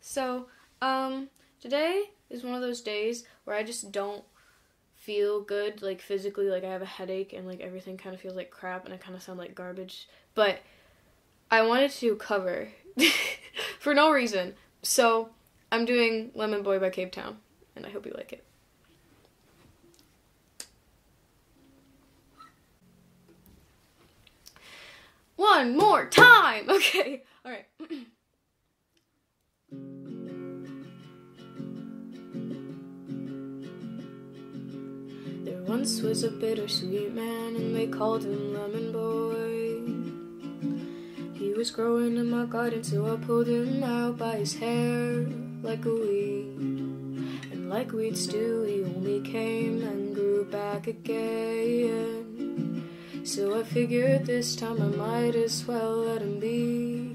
So, today is one of those days where I just don't feel good, like, physically. Like, I have a headache and, like, everything kind of feels like crap and I kind of sound like garbage. But I wanted to cover for no reason. So, I'm doing Lemon Boy by Cavetown, and I hope you like it. One more time! Okay, alright. There once was a bittersweet man, and they called him Lemon Boy. He was growing in my garden, so I pulled him out by his hair like a weed. And like weeds do, he only came and grew back again. So I figured this time I might as well let him be.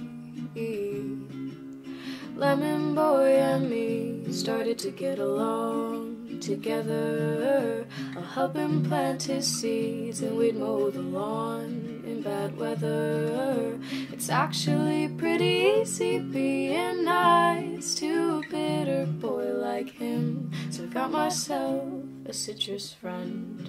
Lemon Boy and me started to get along together. I'll help him plant his seeds and we'd mow the lawn in bad weather. It's actually pretty easy being nice to a bitter boy like him. So I got myself a citrus friend.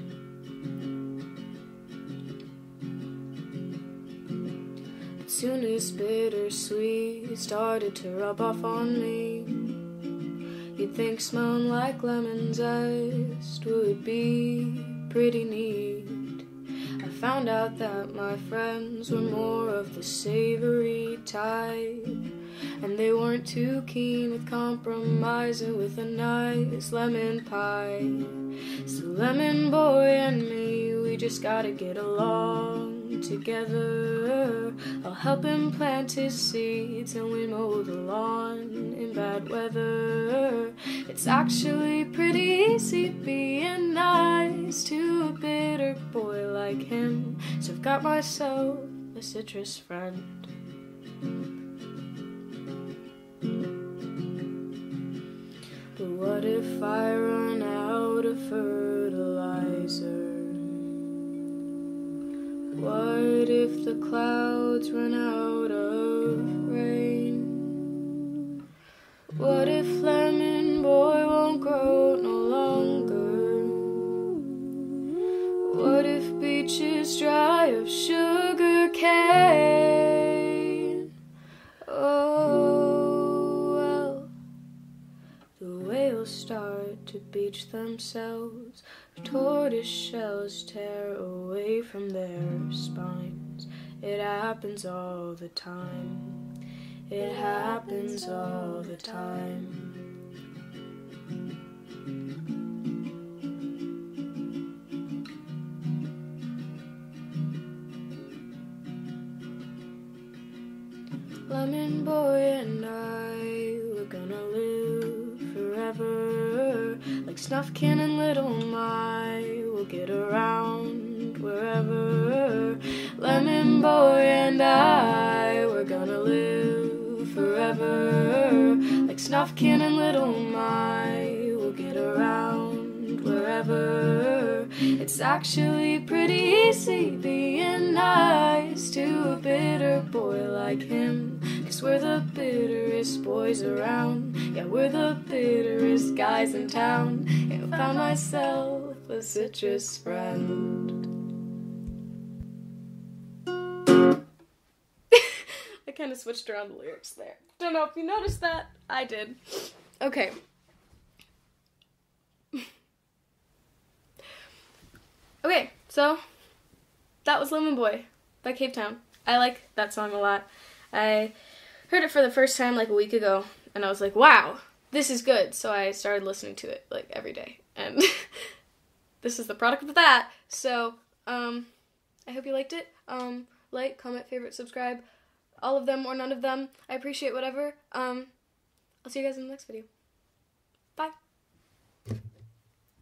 As soon as bittersweet started to rub off on me, you'd think smelling like lemon zest would be pretty neat. I found out that my friends were more of the savory type, and they weren't too keen with compromising with a nice lemon pie. So Lemon Boy and me, we just gotta get along together. I'll help him plant his seeds and we mow the lawn in bad weather. It's actually pretty easy being nice to a bitter boy like him. So I've got myself a citrus friend. But what if I run out of fertilizer? What if the clouds run out of rain? What if Lemon Boy won't grow no longer? What if beaches dry of sugar cane? Oh, well, the whales start to beach themselves. Tortoise shells tear away from their spines. It happens all the time. It happens all the time. Lemon Boy and I, we're gonna live forever. Like Snuffkin and Little My, we'll get around wherever. Lemon Boy and I, we're gonna live forever. Like Snuffkin and Little My, we'll get around wherever. It's actually pretty easy being nice to a bitter boy like him. 'Cause we're the bitterest boys around. Yeah, we're the bitterest guys in town. Yeah, I found myself a citrus friend. I kind of switched around the lyrics there. Don't know if you noticed that. I did. Okay. Okay, so that was Lemon Boy by Cavetown. I like that song a lot. I heard it for the first time like a week ago, and I was like, wow, this is good. So I started listening to it like every day, and this is the product of that. So I hope you liked it. Like, comment, favorite, subscribe, all of them or none of them. I appreciate whatever. I'll see you guys in the next video. Bye.